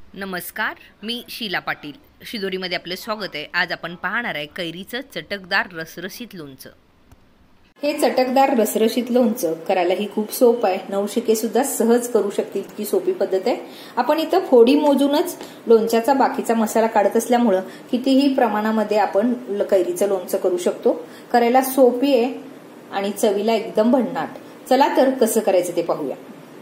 नमस्कार, मी शीला पाटील. शिदोरीमध्ये आपले स्वागत आहे. आज आपण पाहणार आहे कैरीचं चटकदार रसरशीत लोणचं. हे चटकदार रसरशीत लोणचं करायलाही खूप सोपं आहे. नवशिके सुद्धा सहज करू शकतील इतकी सोपी पद्धत आहे. आपण इथं फोडी मोजूनच लोणच्याचा बाकीचा मसाला काढत असल्यामुळं कितीही प्रमाणामध्ये आपण कैरीचं लोणचं करू शकतो. करायला सोपी आहे आणि चवीला एकदम भन्नाट. चला तर कसं करायचं ते पाहूया.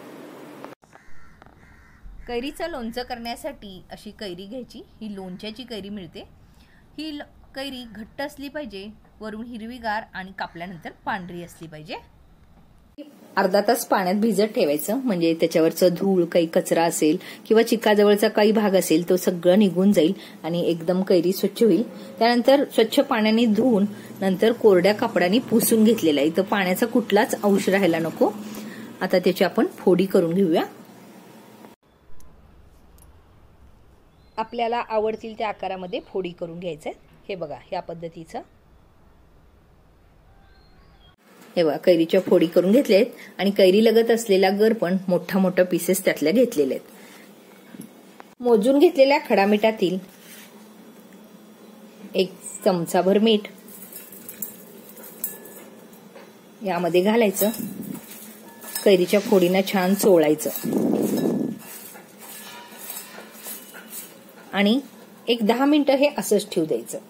कैरीचं लोणचं करण्यासाठी अशी कैरी घ्यायची. ही लोणच्याची कैरी मिळते. ही कैरी घट्ट असली पाहिजे, वरून हिरवीगार आणि कापल्यानंतर पांढरी असली पाहिजे. अर्धा तास पाण्यात भिजत ठेवायचं, म्हणजे त्याच्यावरचं धूळ, काही कचरा असेल किंवा चिकाजवळचा काही भाग असेल तो सगळं निघून जाईल आणि एकदम कैरी स्वच्छ होईल. त्यानंतर स्वच्छ पाण्याने धुवून नंतर कोरड्या कापडाने पुसून घेतलेला आहे. इथं पाण्याचा कुठलाच अंश राहायला नको. आता त्याची आपण फोडी करून घेऊया. आपल्याला आवडतील त्या आकारामध्ये फोडी करून घ्यायचं. हे बघा, या पद्धतीचं. हे बघा, कैरीच्या फोडी करून घेतल्या आहेत आणि कैरी लगत असलेला गर पण मोठा मोठा पीसेस त्यातल्या घेतलेले आहेत. मोजून घेतलेल्या खडा मिठातील 1 चमचाभर मीठ यामध्ये घालायचं. कैरीच्या फोडींना छान चोळायचं आणि 10 मिनिटं हे असंच ठेवू द्यायचं.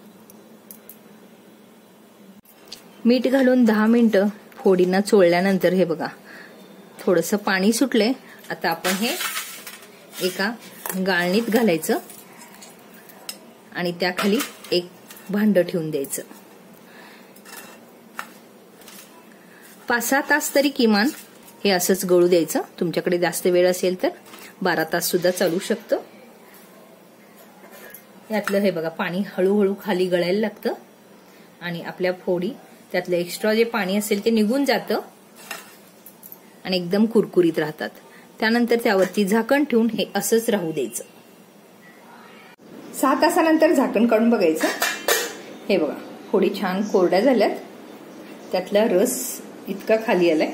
मीठ घालून 10 मिनिटं फोडींना चोळल्यानंतर हे बघा, थोडंसं पाणी सुटलंय. आता आपण हे एका गाळणीत घालायचं आणि त्याखाली एक भांडं ठेवून द्यायचं. 5-6 तास तरी किमान हे असंच गळू द्यायचं. तुमच्याकडे जास्त वेळ असेल तर 12 तास सुद्धा चालू शकतं. यातलं हे बघा, पाणी हळूहळू खाली गळायला लागतं आणि आपल्या फोडी त्यातलं एक्स्ट्रा जे पाणी असेल ते निघून जातं आणि एकदम कुरकुरीत राहतात. त्यानंतर त्यावरती झाकण ठेवून हे असंच राहू द्यायचं. 6 तासानंतर झाकण काढून बघायचं. हे बघा, फोडी छान कोरड्या झाल्यात. त्यातला रस इतका खाली आलाय.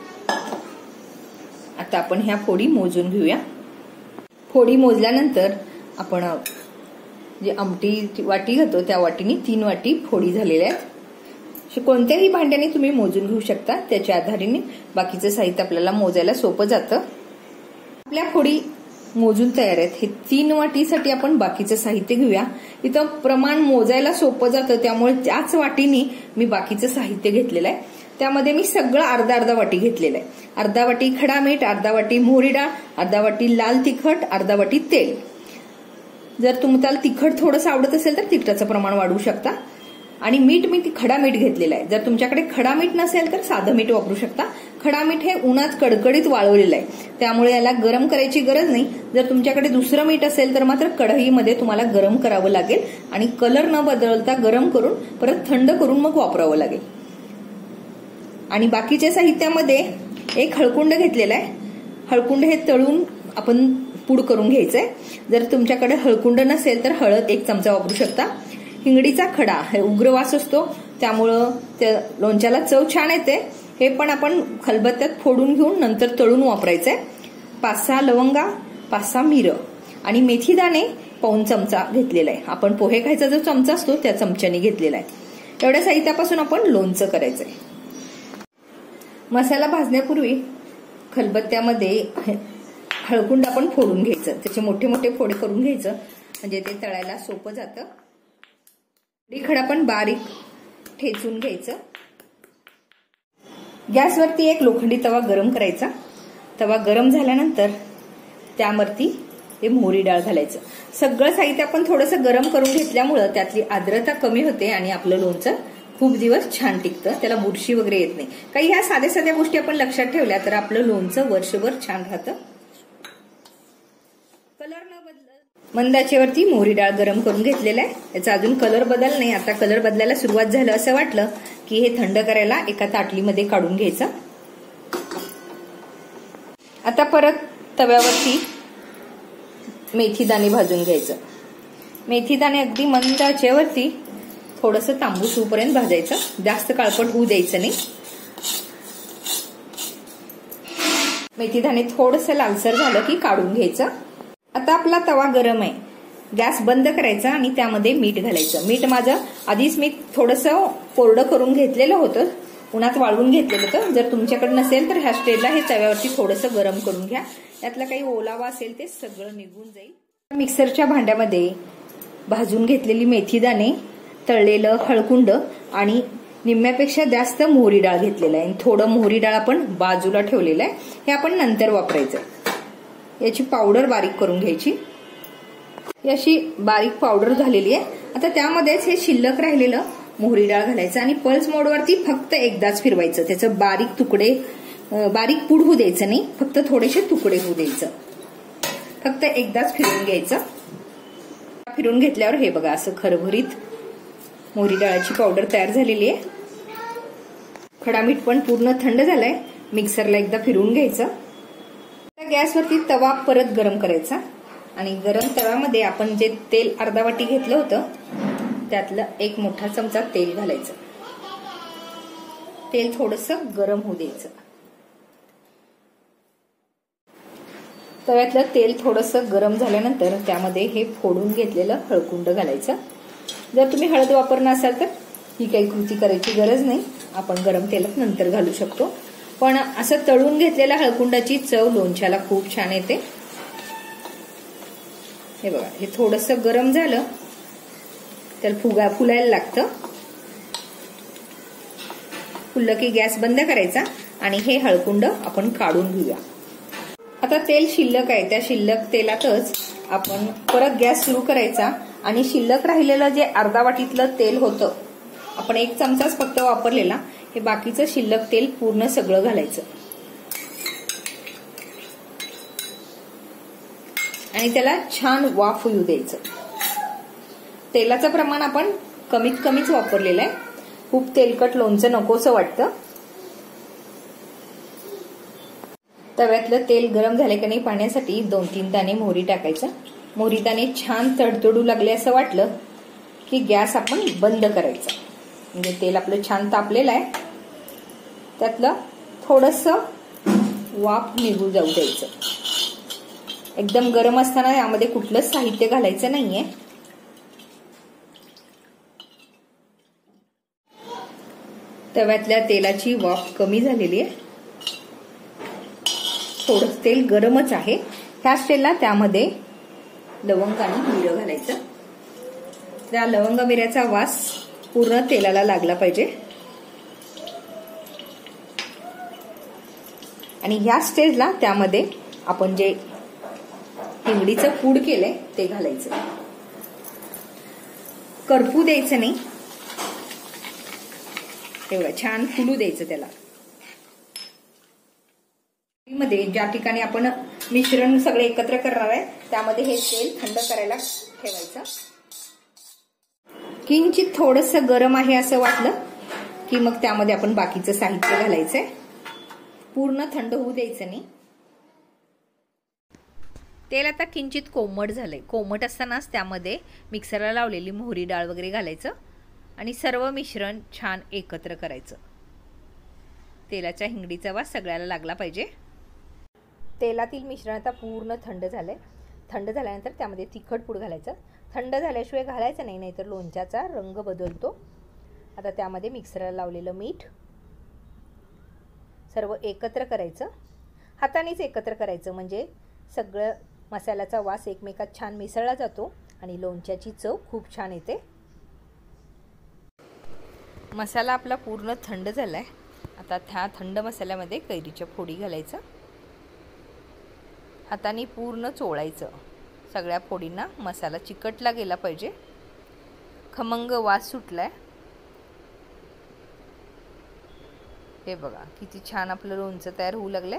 आता आपण ह्या फोडी मोजून घेऊया. फोडी मोजल्यानंतर आपण जे आमटी वाटी घेतो त्या वाटीने 3 वाटी फोडी झालेल्या आहेत. कोणत्याही भांड्याने तुम्ही मोजून घेऊ शकता. त्याच्या आधाराने बाकीचं साहित्य आपल्याला मोजायला सोपं जातं. आपल्या फोडी मोजून तयार आहेत. हे 3 वाटीसाठी आपण बाकीचं साहित्य घेऊया. इथं प्रमाण मोजायला सोपं जातं, त्यामुळे त्याच वाटीने मी बाकीचं साहित्य घेतलेलं आहे. त्यामध्ये मी सगळं अर्धा वाटी घेतलेलं आहे. अर्धा वाटी खडा मीठ, अर्धा वाटी मोहरी डाळ, अर्धा वाटी लाल तिखट, अर्धा वाटी तेल. जर तुम्हाला तिखट थोडंसं आवडत असेल तर तिखटाचं प्रमाण वाढवू शकता. आणि मीठ मी खडा मीठ घेतलेलं आहे. जर तुमच्याकडे खडा मीठ नसेल तर साधं मीठ वापरू शकता. खडा मीठ हे उन्हात कडकडीत वाळवलेलं आहे, त्यामुळे याला गरम करायची गरज नाही. जर तुमच्याकडे दुसरं मीठ असेल तर मात्र कढईमध्ये तुम्हाला गरम करावं लागेल आणि कलर न बदलता गरम करून परत थंड करून मग वापरावं लागेल. आणि बाकीच्या साहित्यामध्ये एक हळकुंड घेतलेला आहे. हळकुंड हे तळून आपण पूड करून घ्यायचंय. जर तुमच्याकडे हळकुंड नसेल तर हळद 1 चमचा वापरू शकता. हिंगडीचा खडा हे उग्र वास असतो, त्यामुळं त्या लोणच्याला चव छान येते. हे पण आपण खलबत्त्यात फोडून घेऊन नंतर तळून वापरायचंय. 5-6 लवंगा, 5-6 मिरं आणि मेथी दाणे पाऊण चमचा घेतलेला आहे. आपण पोहे खायचा जो चमचा असतो त्या चमच्याने घेतलेला आहे. एवढ्या साहित्यापासून आपण लोणचं करायचंय. मसाला भाजण्यापूर्वी खलबत्त्यामध्ये हळकुंड आपण फोडून घ्यायचं. त्याचे मोठे मोठे फोडे करून घ्यायचं, म्हणजे ते तळायला सोपं जातं. खडा पण बारीक ठेचून घ्यायचं. गॅसवरती एक लोखंडी तवा गरम करायचा. तवा गरम झाल्यानंतर त्यावरती हे मोहरी डाळ घालायचं. सगळं साहित्य आपण थोडंसं गरम करून घेतल्यामुळं त्यातली आर्द्रता कमी होते आणि आपलं लोणचं खूप दिवस छान टिकतं. त्याला बुरशी वगैरे येत नाही. काही ह्या साध्या साध्या गोष्टी आपण लक्षात ठेवल्या तर आपलं लोणचं वर्षभर छान राहतं. मंद आचेवरती मोहरी डाळ गरम करून घेतलेला आहे. याचा अजून कलर बदल नाही. आता कलर बदलायला सुरुवात झालं असं वाटलं की हे थंड करायला एका ताटलीमध्ये काढून घ्यायचं. आता परत तव्यावरती मेथी दाणे भाजून घ्यायचं. मेथी दाणे अगदी मंद आचेवरती थोडंसं तांबूस होईपर्यंत भाजायचं. जास्त काळपट होऊ द्यायचं नाही. मेथी दाणे थोडंसं लालसर झालं की काढून घ्यायचं. आता आपला तवा गरम आहे, गॅस बंद करायचा आणि त्यामध्ये मीठ घालायचं. मीठ माझं आधीच मी थोडंसं कोरडं करून घेतलेलं होतं, उन्हात वाळवून घेतलेलं होतं. जर तुमच्याकडे नसेल तर ह्या स्टेजला हे तव्यावरती थोडंसं गरम करून घ्या, त्यातलं काही ओलावा असेल ते सगळं निघून जाईल. मिक्सरच्या भांड्यामध्ये भाजून घेतलेली मेथीदाणे, तळलेलं हळकुंड आणि निम्म्यापेक्षा जास्त मोहरी डाळ घेतलेलं आहे. थोडं मोहरी डाळ आपण बाजूला ठेवलेलं आहे, हे आपण नंतर वापरायचं. याची पावडर बारीक करून घ्यायची. ही अशी बारीक पावडर झालेली आहे. आता त्यामध्येच हे शिल्लक राहिलेलं मोहरी डाळ घालायचं आणि पल्स मोडवरती फक्त एकदाच फिरवायचं. त्याचं बारीक पूड होऊ द्यायचं नाही, फक्त थोडेसे तुकडे होऊ द्यायचं. फक्त एकदाच फिरवून घ्यायचं. फिरवून घेतल्यावर हे बघा असं खरभरीत मोहरी डाळाची पावडर तयार झालेली आहे. खडा मीठ पण पूर्ण थंड झालाय. मिक्सरला एकदा फिरवून घ्यायचं. गॅसवरती तवा परत गरम करायचा आणि गरम तव्यामध्ये आपण जे तेल अर्धा वाटी घेतलं होतं त्यातलं एक मोठा चमचा तेल घालायचं. तेल थोडंसं गरम होऊ द्यायचं. तव्यातलं तेल थोडंसं गरम झाल्यानंतर त्यामध्ये हे फोडून घेतलेलं हळकुंड घालायचं. जर तुम्ही हळद वापरणार असाल तर ही काही कृती करायची गरज नाही, आपण गरम तेलात नंतर घालू शकतो. पण असं तळून घेतलेल्या हळकुंडाची चव लोणच्याला खूप छान येते. हे बघा, हे थोडंसं गरम झालं त्याला फुलायला लागतं. फुललं की गॅस बंद करायचा आणि हे हळकुंड आपण काढून घेऊया. आता तेल शिल्लक आहे, त्या शिल्लक तेलातच आपण परत गॅस सुरू करायचा आणि शिल्लक राहिलेलं जे अर्धा वाटीतलं तेल होतं, आपण एक चमचाच फक्त वापरलेला, हे बाकीचं शिल्लक तेल पूर्ण सगळं घालायचं आणि त्याला छान वाफ येऊ द्यायचं. तेलाचं प्रमाण आपण कमीत कमीच वापरलेलं आहे, खूप तेलकट लोणचं नकोसं वाटतं. तव्यातलं तेल गरम झाले का नाही पाण्यासाठी 2-3 दाणे मोहरी टाकायचं. मोहरी दाणे छान तडतडू लागले असं वाटलं की गॅस आपण बंद करायचा. म्हणजे तेल आपलं छान तापलेलं आहे, त्यातलं थोडंसं वाफ निघू जाऊ द्यायचं. एकदम गरम असताना यामध्ये कुठलंच साहित्य घालायचं नाहीये. तव्यातल्या तेलाची वाफ कमी झालेली आहे, थोडं तेल गरमच आहे. ह्या स्टेजला त्यामध्ये लवंग आणि मिरं घालायचं. त्या लवंग मिऱ्याचा वास पूर्ण तेलाला लागला पाहिजे. आणि ह्या स्टेजला त्यामध्ये आपण जे हिंगडीचं पूड केलंय ते घालायचं. करपू द्यायचं नाही, एवढं छान फुलू द्यायचं त्याला. मध्ये ज्या ठिकाणी आपण मिश्रण सगळे एकत्र करणार आहे त्यामध्ये हे तेल थंड करायला ठेवायचं. किंचित थोडंसं गरम आहे असं वाटलं की मग त्यामध्ये आपण बाकीचं साहित्य घालायचंय. पूर्ण थंड होऊ द्यायचं नाही. तेल आता किंचित कोमट झालंय. कोमट असतानाच त्यामध्ये मिक्सरला लावलेली मोहरी डाळ वगैरे घालायचं आणि सर्व मिश्रण छान एकत्र करायचं. तेलाच्या हिंगडीचा वास सगळ्याला लागला पाहिजे. तेलातील मिश्रण आता पूर्ण थंड झालंय. थंड झाल्यानंतर त्यामध्ये तिखट पूड घालायचं. थंड झाल्याशिवाय घालायचं नाही, नाहीतर लोणच्याचा रंग बदलतो. आता त्यामध्ये मिक्सरला लावलेलं मीठ सर्व एकत्र करायचं. हातानेच एकत्र करायचं, म्हणजे सगळं मसाल्याचा वास एकमेकात छान मिसळला जातो आणि लोणच्याची चव खूप छान येते. मसाला आपला पूर्ण थंड झालाय. आता त्या थंड मसाल्यामध्ये कैरीच्या फोडी घालायचं. हाताने पूर्ण चोळायचं. सगळ्या फोडींना मसाला चिकटला गेला पाहिजे. खमंग वास सुटलाय. हे बघा किती छान आपलं लोणचं तयार होऊ लागलंय.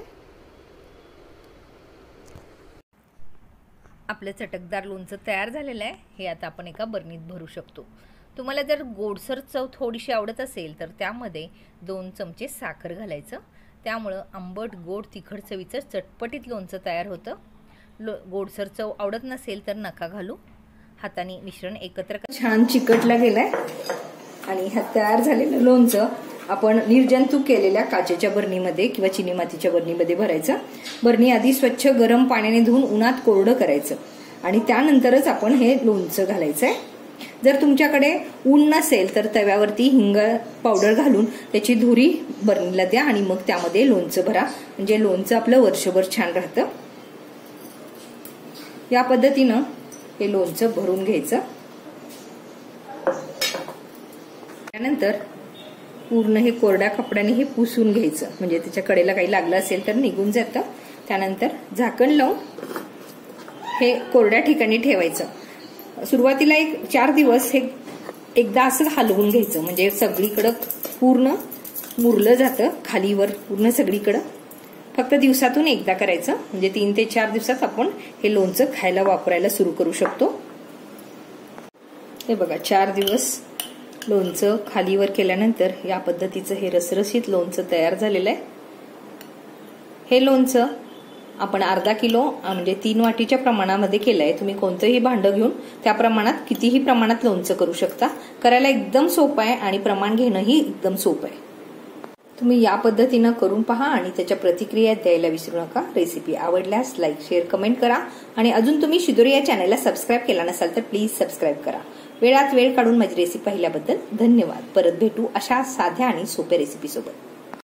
आपलं चटकदार लोणचं तयार झालेलं आहे. हे आता आपण एका बरणीत भरू शकतो. तुम्हाला जर गोडसर चव थोडीशी आवडत असेल तर त्यामध्ये 2 चमचे साखर घालायचं. त्यामुळं आंबट गोड तिखट चवीचं चटपटीत लोणचं तयार होतं. गोडसर चव आवडत नसेल तर नका घालू. हाताने मिश्रण एकत्र छान चिकटला गेलाय आणि हा तयार झालेलं लोणचं आपण निर्जंतुक केलेल्या काचेच्या बरणीमध्ये किंवा चिनी मातीच्या बरणीमध्ये भरायचं. बरणी आधी स्वच्छ गरम पाण्याने धुवून उन्हात कोरडं करायचं आणि त्यानंतरच आपण हे लोणचं घालायचंय. जर तुमच्याकडे ऊन नसेल तर तव्यावरती हिंग पावडर घालून त्याची धुरी बरणीला द्या आणि मग त्यामध्ये लोणचं भरा, म्हणजे लोणचं आपलं वर्षभर छान राहतं. या पद्धतीनं हे लोणचं भरून घ्यायचं. त्यानंतर पूर्ण हे कोरड्या कपड्याने हे पुसून घ्यायचं, म्हणजे त्याच्या कडेला काही लागलं असेल तर निघून जातं. त्यानंतर झाकण लावून हे कोरड्या ठिकाणी ठेवायचं. सुरुवातीला 4 दिवस हे एकदा असं हलवून घ्यायचं, म्हणजे सगळीकडं पूर्ण मुरलं जातं, खालीवर पूर्ण सगळीकडं. फक्त दिवसातून एकदा करायचं, म्हणजे 3 ते 4 दिवसात आपण हे लोणचं खायला वापरायला सुरू करू शकतो. हे बघा 4 दिवस लोणचं खालीवर केल्यानंतर या पद्धतीचं हे रसरशीत लोणचं तयार झालेलं आहे. हे लोणचं आपण अर्धा किलो म्हणजे 3 वाटीच्या प्रमाणामध्ये केलंय. तुम्ही कोणतंही भांडं घेऊन त्या प्रमाणात कितीही प्रमाणात लोणचं करू शकता. करायला एकदम सोपं आहे आणि प्रमाण घेणंही एकदम सोपं आहे. तुम्ही या पद्धतीनं करून पहा आणि त्याच्या प्रतिक्रिया द्यायला विसरू नका. रेसिपी आवडल्यास लाईक, शेअर, कमेंट करा आणि अजून तुम्ही शिदोरी या चॅनलला सबस्क्राईब केला नसाल तर प्लीज सबस्क्राईब करा. वेळात वेळ काढून माझी रेसिपी पाहिल्याबद्दल धन्यवाद. परत भेटू अशा साध्या आणि सोप्या रेसिपी सोबत.